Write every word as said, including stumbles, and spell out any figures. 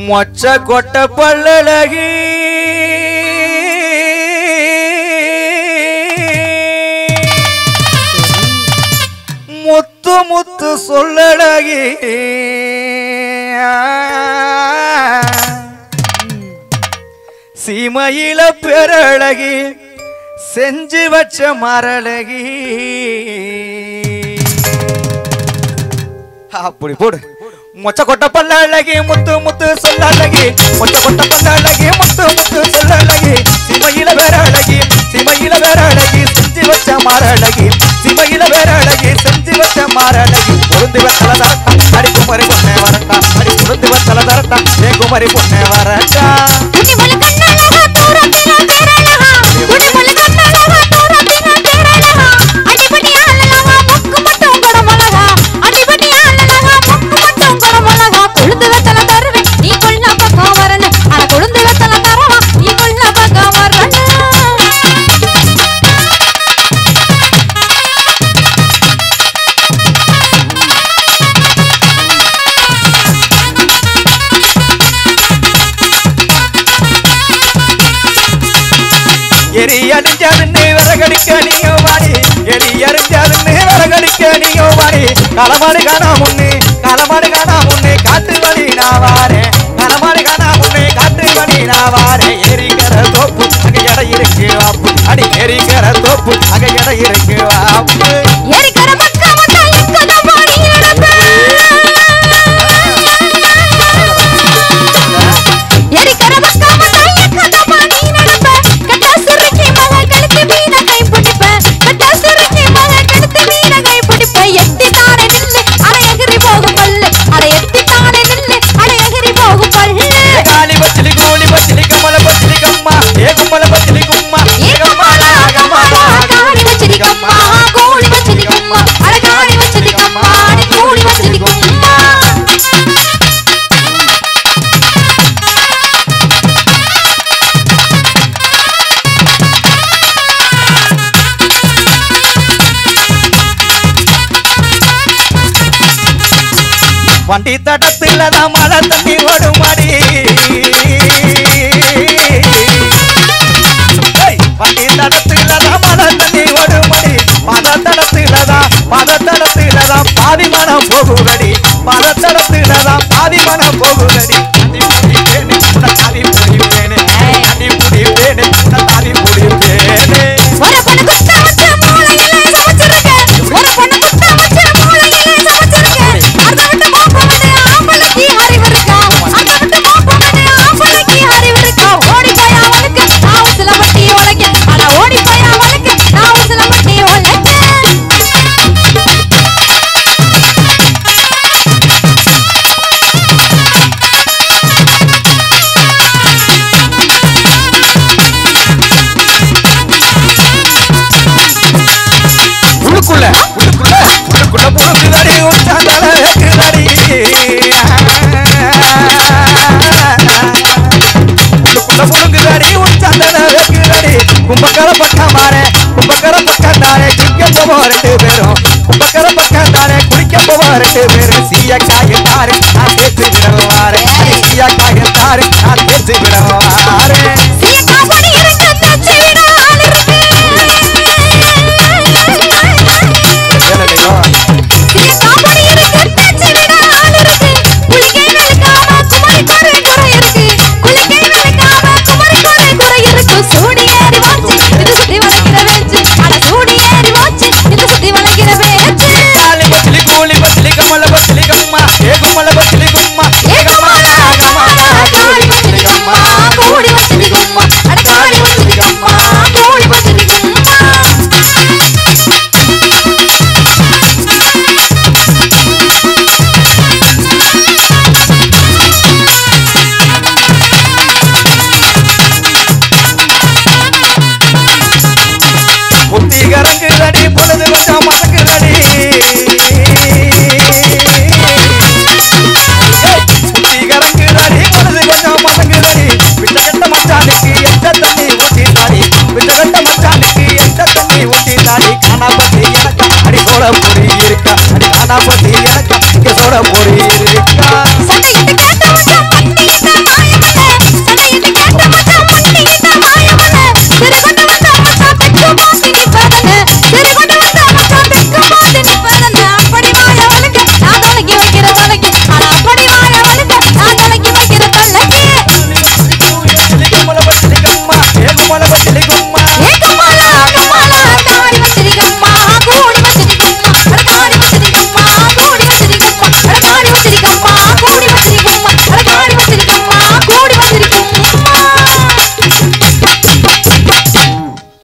மொச்ச கொட்ட பல்லழகி முத்து முத்து சொல்லழகி சீமையில பெறழகி செஞ்சு வச்ச மரழகி அப்படி போடு மொச்ச கொட்ட பல்லழகி முத்து முத்து சொல்லழகி மொச்ச கொட்ட பல்லழகி முத்து முத்து சொல்லழகி சீமையில வேறழகி சீமையில வேறழகி செஞ்சு வச்ச மரழகி சீமையில வேறழகி செஞ்சு வச்ச மரழகி பொருந்து வச்சல தரட்டா அடி குமரி பொண்ணே வரட்டா அடி பொருந்து வச்சல தரட்டா ஏ குமரி பொண்ணே வரட்டா எரி அடிஞ்சதுன்னு விறகடிக்க நீயோ வாடி எரி அடிஞ்சதுன்னு விறகடிக்க நீயோ வாடி களமாடு காணா முன்னு களமாடு காணா முன்னு காட்டு வழி நான் வாரேன் களமாடு காணா முன்னு காட்டு வழி நான் வாரேன் எரிக்கிற தோப்பு அங்க எடை இருக்கு வாப்பு அடி எரிக்கிற தோப்பு அங்க எடை இருக்கு வாப்பு எரிக்கிற மக்கா மக்கா இக்கத பாடி நடப்ப எரிக்கிற மக்கா மக்கா இக்கத பாடி நடப்ப வண்டி தடத்துலதான் மழை தண்ணி ஓடுமாடி வண்டி தடத்துலதான் மழை தண்ணி ஓடுமாடி மத தடத்துலதான் மத தடத்துலதான் பாதி மனம் போகுதடி மத தடத்துலதான் பாதி மனம் போகுதடி அடி முடிப்பேனே தாவி முடிப்பேனே அடி முடிப்பேனே தாவி முடிப்பேனே கும்பக்கர பக்கம் மாறே கும்பக்கர பக்கம் தானே குடிக்க போவோம் ரெண்டு பேரும் கும்பக்கர பக்கம் தானே குடிக்க போவோம் ரெண்டு பேரும் சீயக்காக தாரு நான் சேர்த்து விடவாரே சீயக்காக தாரு நான் சேர்த்து விடவாரே